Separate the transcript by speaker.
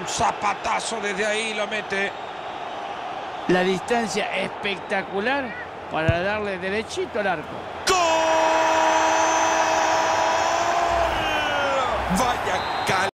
Speaker 1: zapatazo desde ahí, lo mete.
Speaker 2: La distancia espectacular para darle derechito al arco.
Speaker 1: ¡Gol! Vaya cal